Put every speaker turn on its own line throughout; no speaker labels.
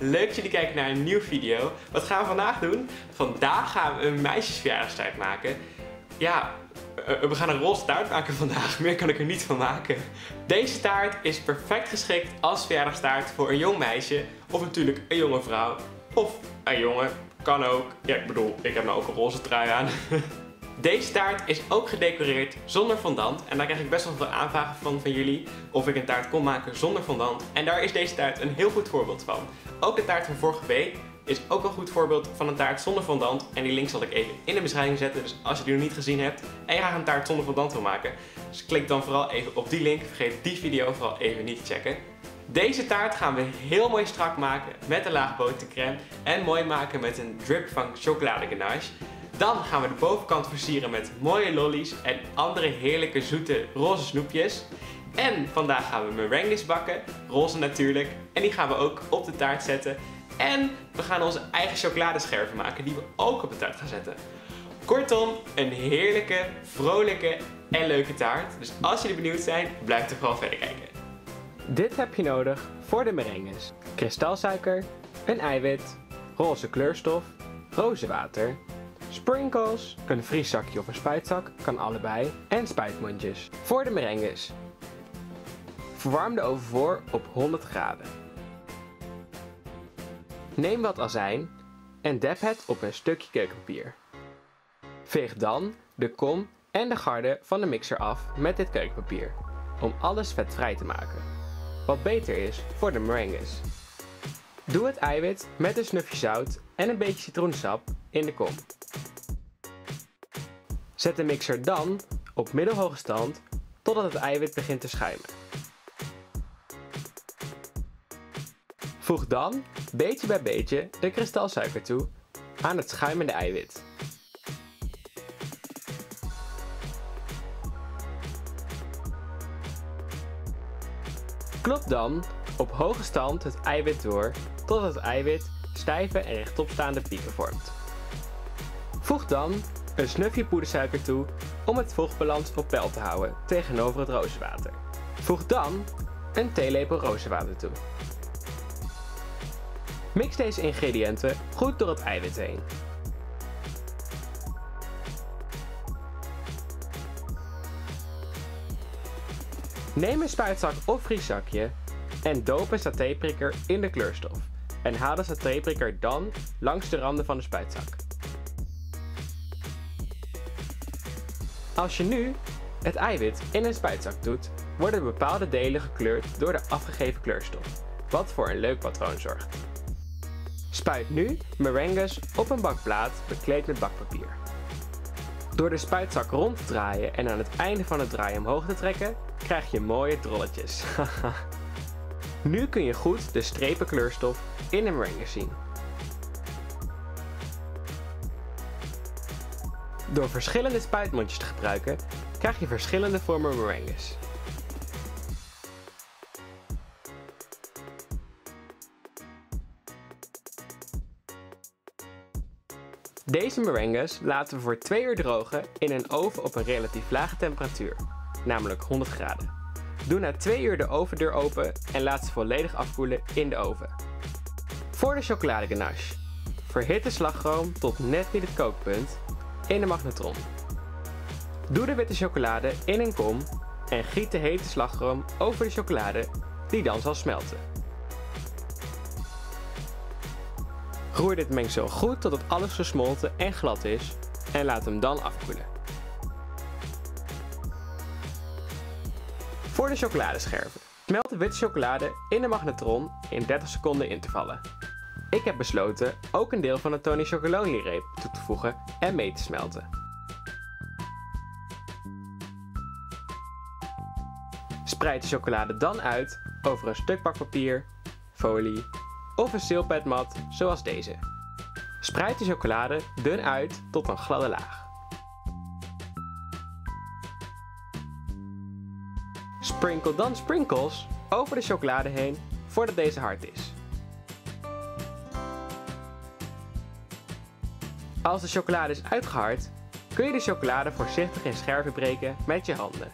leuk dat jullie kijken naar een nieuwe video. Wat gaan we vandaag doen? Vandaag gaan we een meisjesverjaardagstaart maken. Ja, we gaan een roze taart maken vandaag. Meer kan ik er niet van maken. Deze taart is perfect geschikt als verjaardagstaart voor een jong meisje. Of natuurlijk een jonge vrouw. Of een jongen. Kan ook. Ja, ik bedoel, ik heb nou ook een roze trui aan. Deze taart is ook gedecoreerd zonder fondant. En daar krijg ik best wel veel aanvragen van jullie. Of ik een taart kon maken zonder fondant. En daar is deze taart een heel goed voorbeeld van. Ook de taart van vorige week is ook een goed voorbeeld van een taart zonder fondant. En die link zal ik even in de beschrijving zetten. Dus als je die nog niet gezien hebt en je graag een taart zonder fondant wil maken. Dus klik dan vooral even op die link. Vergeet die video vooral even niet te checken. Deze taart gaan we heel mooi strak maken met een laag botercrème. En mooi maken met een drip van chocoladeganache. Dan gaan we de bovenkant versieren met mooie lollies en andere heerlijke zoete roze snoepjes. En vandaag gaan we meringues bakken, roze natuurlijk. En die gaan we ook op de taart zetten. En we gaan onze eigen chocoladescherven maken die we ook op de taart gaan zetten. Kortom, een heerlijke, vrolijke en leuke taart. Dus als jullie benieuwd zijn, blijf er vooral verder kijken. Dit heb je nodig voor de meringues. Kristalsuiker, een eiwit, roze kleurstof, rozenwater, sprinkles, een vrieszakje of een spuitzak, kan allebei, en spuitmondjes. Voor de meringues. Verwarm de oven voor op 100 graden. Neem wat azijn en dep het op een stukje keukenpapier. Veeg dan de kom en de garde van de mixer af met dit keukenpapier, om alles vetvrij te maken. Wat beter is voor de meringues. Doe het eiwit met een snufje zout en een beetje citroensap in de kom. Zet de mixer dan op middelhoge stand totdat het eiwit begint te schuimen. Voeg dan, beetje bij beetje, de kristalsuiker toe aan het schuimende eiwit. Klop dan op hoge stand het eiwit door totdat het eiwit stijve en rechtopstaande pieken vormt. Voeg dan een snufje poedersuiker toe om het vochtbalans op peil te houden tegenover het rozenwater. Voeg dan een theelepel rozenwater toe. Mix deze ingrediënten goed door het eiwit heen. Neem een spuitzak of vrieszakje en doop een satéprikker in de kleurstof. En haal de satéprikker dan langs de randen van de spuitzak. Als je nu het eiwit in een spuitzak doet, worden bepaalde delen gekleurd door de afgegeven kleurstof, wat voor een leuk patroon zorgt. Spuit nu meringues op een bakplaat bekleed met bakpapier. Door de spuitzak rond te draaien en aan het einde van het draaien omhoog te trekken, krijg je mooie drolletjes. Nu kun je goed de strepen kleurstof in de meringues zien. Door verschillende spuitmondjes te gebruiken, krijg je verschillende vormen meringues. Deze meringues laten we voor 2 uur drogen in een oven op een relatief lage temperatuur, namelijk 100 graden. Doe na 2 uur de ovendeur open en laat ze volledig afkoelen in de oven. Voor de chocoladeganache. Verhit de slagroom tot net niet het kookpunt in de magnetron. Doe de witte chocolade in een kom en giet de hete slagroom over de chocolade die dan zal smelten. Roer dit mengsel goed totdat alles gesmolten en glad is en laat hem dan afkoelen. Voor de chocoladescherven. Smelt de witte chocolade in de magnetron in 30 seconden intervallen. Ik heb besloten ook een deel van de Tony Chocolonely reep toe te voegen en mee te smelten. Spreid de chocolade dan uit over een stuk bakpapier, folie of een silpetmat zoals deze. Spreid de chocolade dun uit tot een gladde laag. Sprinkel dan sprinkles over de chocolade heen voordat deze hard is. Als de chocolade is uitgehard, kun je de chocolade voorzichtig in scherven breken met je handen.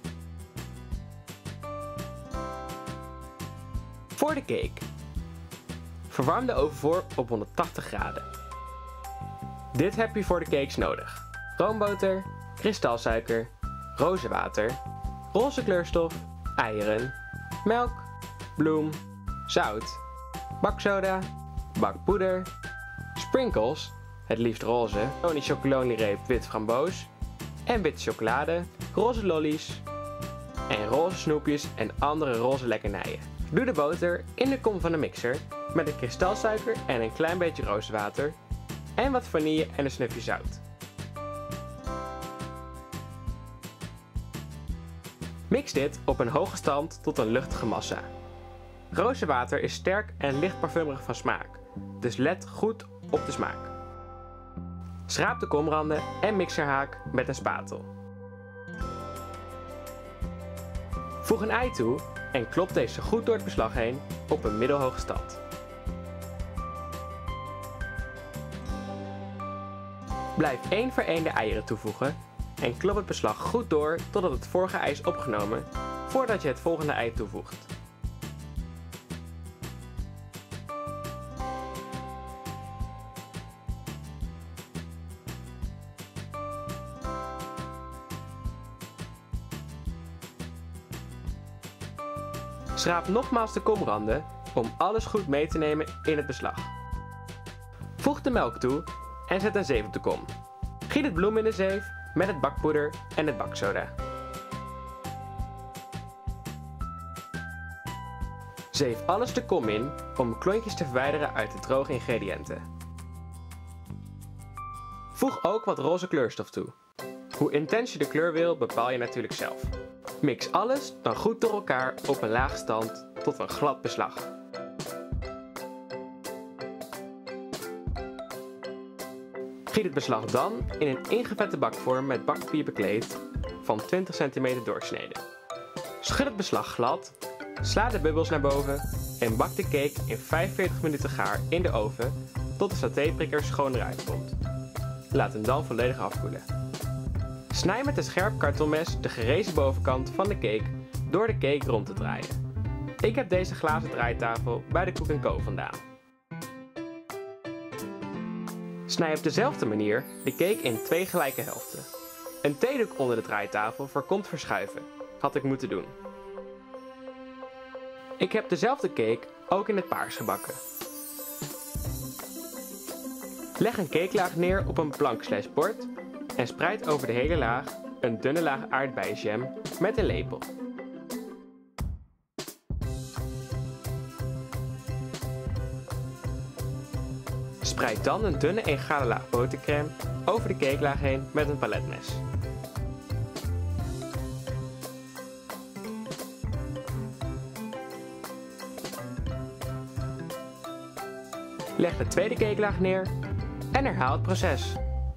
Voor de cake. Verwarm de oven voor op 180 graden. Dit heb je voor de cakes nodig. Roomboter, kristalsuiker, rozenwater, roze kleurstof, eieren, melk, bloem, zout, baksoda, bakpoeder, sprinkles, het liefst roze, Tony chocoloniereep wit framboos en witte chocolade, roze lollies en roze snoepjes en andere roze lekkernijen. Doe de boter in de kom van de mixer met de kristalsuiker en een klein beetje rozenwater en wat vanille en een snufje zout. Mix dit op een hoge stand tot een luchtige massa. Rozenwater is sterk en licht parfumerig van smaak, dus let goed op de smaak. Schraap de komranden en mixerhaak met een spatel. Voeg een ei toe en klop deze goed door het beslag heen op een middelhoge stand. Blijf één voor één de eieren toevoegen en klop het beslag goed door totdat het vorige ei is opgenomen voordat je het volgende ei toevoegt. Schraap nogmaals de komranden om alles goed mee te nemen in het beslag. Voeg de melk toe en zet een zeef op de kom. Giet het bloem in de zeef met het bakpoeder en het baksoda. Zeef alles de kom in om klontjes te verwijderen uit de droge ingrediënten. Voeg ook wat roze kleurstof toe. Hoe intens je de kleur wil bepaal je natuurlijk zelf. Mix alles dan goed door elkaar op een lage stand tot een glad beslag. Giet het beslag dan in een ingevette bakvorm met bakpapier bekleed van 20 cm doorsneden. Schud het beslag glad, sla de bubbels naar boven en bak de cake in 45 minuten gaar in de oven tot de satéprikker schoon eruit komt. Laat hem dan volledig afkoelen. Snij met een scherp kartonmes de gerezen bovenkant van de cake door de cake rond te draaien. Ik heb deze glazen draaitafel bij de Cook & Co vandaan. Snij op dezelfde manier de cake in 2 gelijke helften. Een theedoek onder de draaitafel voorkomt verschuiven. Had ik moeten doen. Ik heb dezelfde cake ook in het paars gebakken. Leg een cakelaag neer op een plank/bord en spreid over de hele laag een dunne laag aardbeienjam met een lepel. Spreid dan een dunne egale laag botercrème over de cakelaag heen met een paletmes. Leg de tweede cakelaag neer en herhaal het proces.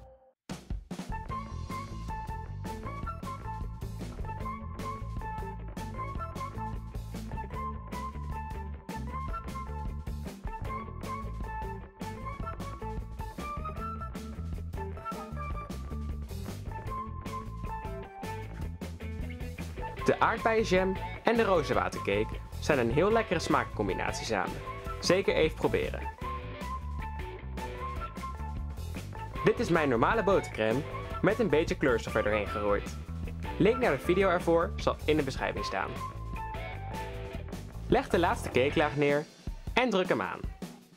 De aardbeienjam en de rozenwatercake zijn een heel lekkere smaakcombinatie samen. Zeker even proberen. Dit is mijn normale botercrème met een beetje kleurstof er doorheen gerooid. Link naar de video ervoor zal in de beschrijving staan. Leg de laatste cakelaag neer en druk hem aan.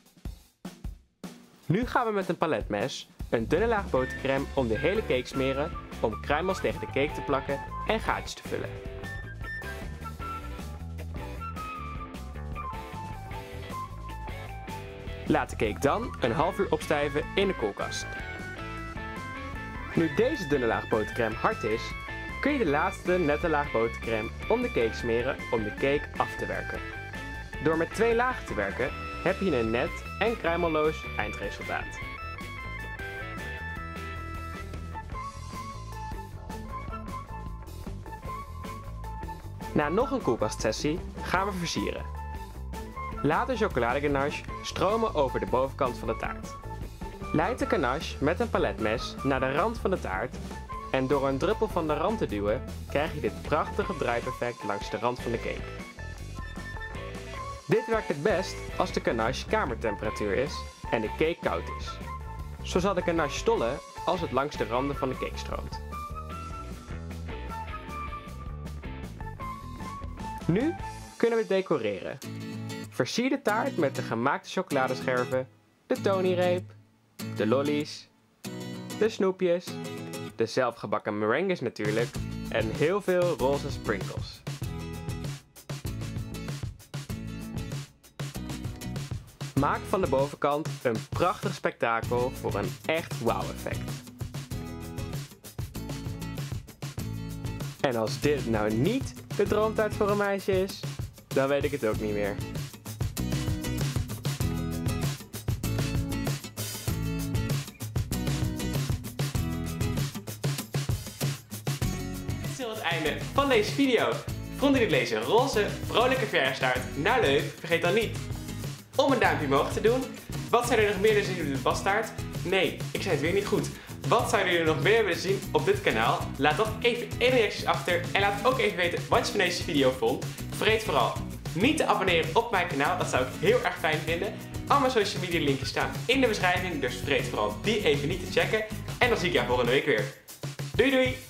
Nu gaan we met een paletmes een dunne laag botercrème om de hele cake smeren om kruimels tegen de cake te plakken en gaatjes te vullen. Laat de cake dan een half uur opstijven in de koelkast. Nu deze dunne laag botercrème hard is, kun je de laatste nette laag botercrème om de cake smeren om de cake af te werken. Door met 2 lagen te werken heb je een net en kruimelloos eindresultaat. Na nog een koelkastsessie gaan we versieren. Laat de chocoladeganache stromen over de bovenkant van de taart. Leid de ganache met een paletmes naar de rand van de taart en door een druppel van de rand te duwen krijg je dit prachtige druipeffect langs de rand van de cake. Dit werkt het best als de ganache kamertemperatuur is en de cake koud is. Zo zal de ganache stollen als het langs de randen van de cake stroomt. Nu kunnen we decoreren. Versier de taart met de gemaakte chocoladescherven, de Tony-reep, de lollies, de snoepjes, de zelfgebakken meringues natuurlijk en heel veel roze sprinkles. Maak van de bovenkant een prachtig spektakel voor een echt wauw-effect. En als dit nou niet de droomtaart voor een meisje is, dan weet ik het ook niet meer. Dit is al het einde van deze video. Vond je dit lezen roze, vrolijke verjaardagstaart nou leuk? Vergeet dan niet om een duimpje omhoog te doen. Wat zou er nog meer willen zien op de pastaart? Nee, ik zei het weer niet goed. Wat zouden jullie nog meer willen zien op dit kanaal? Laat dat even in de reacties achter en laat ook even weten wat je van deze video vond. Vergeet vooral niet te abonneren op mijn kanaal, dat zou ik heel erg fijn vinden. Al mijn social media linkjes staan in de beschrijving, dus vergeet vooral die even niet te checken. En dan zie ik jou volgende week weer. Doei doei!